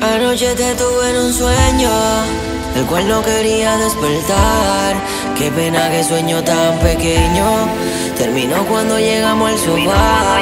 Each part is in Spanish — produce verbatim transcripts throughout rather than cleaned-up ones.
Anoche te tuve en un sueño, el cual no quería despertar. Qué pena que sueño tan pequeño terminó cuando llegamos al sofá.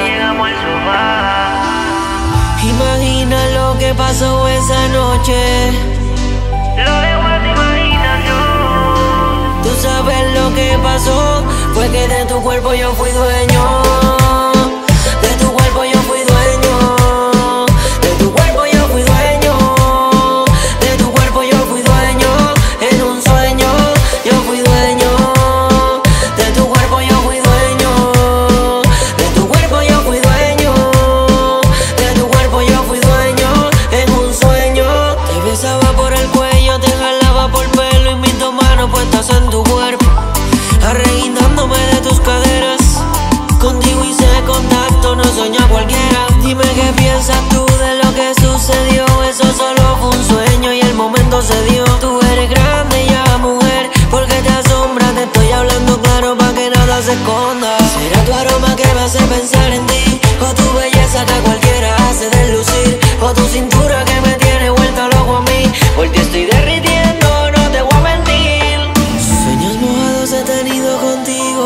Imagina lo que pasó esa noche. Lo dejo a tu imaginación. Tú sabes lo que pasó, fue que de tu cuerpo yo fui dueño. De tu cuerpo yo fui dueño. De tu cuerpo yo fui dueño. De tu cuerpo yo fui dueño. En un sueño yo fui dueño. De tu cuerpo yo fui dueño. De tu cuerpo yo fui dueño. De tu cuerpo yo fui dueño. En un sueño te besaba por el cuello, te jalaba por pelo y mis dos manos puestas en tu cuerpo, arreguindándome de tus caderas. Contigo hice contacto, no soña cualquiera. Dime qué piensas tú de lo que sucedió. Eso solo fue un sueño y el momento se dio. Tú eres grande ya, mujer, porque te asombras. Te estoy hablando claro pa' que nada se esconda. Será tu aroma que me hace pensar en ti, o tu belleza que a cualquiera hace deslucir, o tu cintura que me tiene vuelta loco a mí. Por ti estoy derritiendo, no te voy a mentir. Sueños mojados he tenido contigo,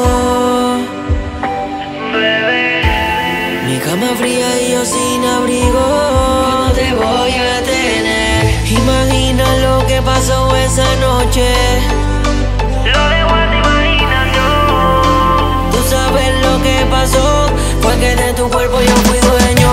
mi cama fría y yo sin abrigo. No te voy a tener. Imagina lo que pasó esa noche. Lo dejo a tu imaginación. Tú sabes lo que pasó, fue que de tu cuerpo yo fui dueño.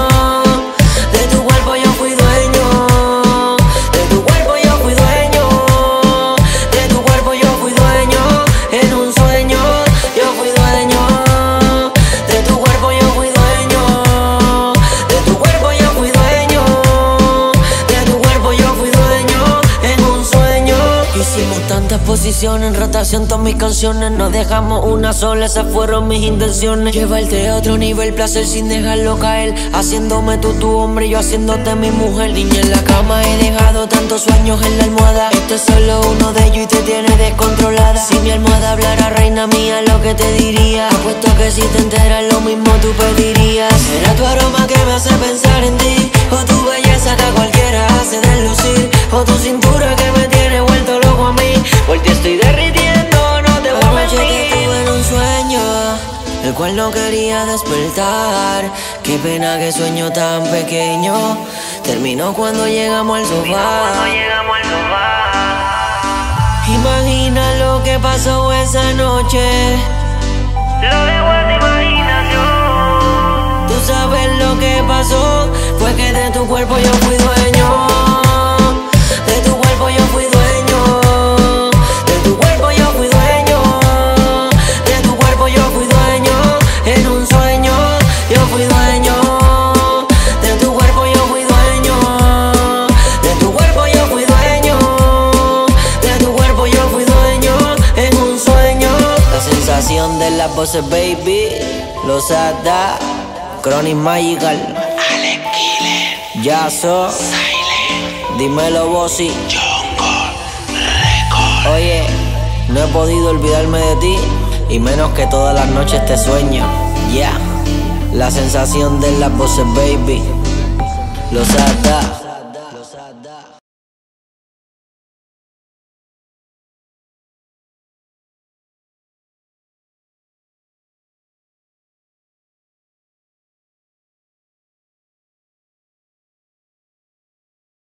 De tu cuerpo yo fui dueño. De tu cuerpo yo fui dueño. De tu cuerpo yo fui dueño. En un sueño yo fui dueño. De tu cuerpo yo fui dueño. De tu cuerpo yo fui dueño. De tu cuerpo yo fui dueño. En un sueño hicimos tantas posiciones, en rotación todas mis canciones. No dejamos una sola, esas fueron mis intenciones. Llevarte a otro nivel, placer sin dejarlo caer. Haciéndome tú tu hombre y yo haciéndote mi mujer. Niña, en la cama he dejado tantos sueños en la almohada. Este es solo uno de ellos y te tiene descontrolada. Si mi almohada hablara, reina mía, lo que te diría. Apuesto que si te enteras lo mismo tú pedirías. Será tu aroma que me hace pensar en ti, o tu belleza que a cualquiera hace deslucir, o tu cintura que me tiene vuelto loco a mí. Por ti estoy derritiendo, no te voy a mentir. Anoche te tuve en un sueño, el cual no quería despertar. Qué pena que sueño tan pequeño terminó cuando llegamos al Cuando sofá. llegamos al sofá. Imagina lo que pasó esa noche. Lo dejo a tu imaginación. Tú sabes lo que pasó, fue que de tu cuerpo yo fui dueño. De tu cuerpo yo fui dueño. De tu cuerpo yo fui dueño. De tu cuerpo yo fui dueño. En un sueño yo fui dueño. De tu cuerpo yo fui dueño. De tu cuerpo yo fui dueño. De tu cuerpo yo fui dueño. En un sueño. La sensación de las voces, baby, los Ada, Chronic Magical, Alex Killer, Yaso, Silent, dímelo Bossy. Jungle, Record. Oye, no he podido olvidarme de ti, y menos que todas las noches te sueño. Ya, yeah. La sensación de las voces, baby, los Ada.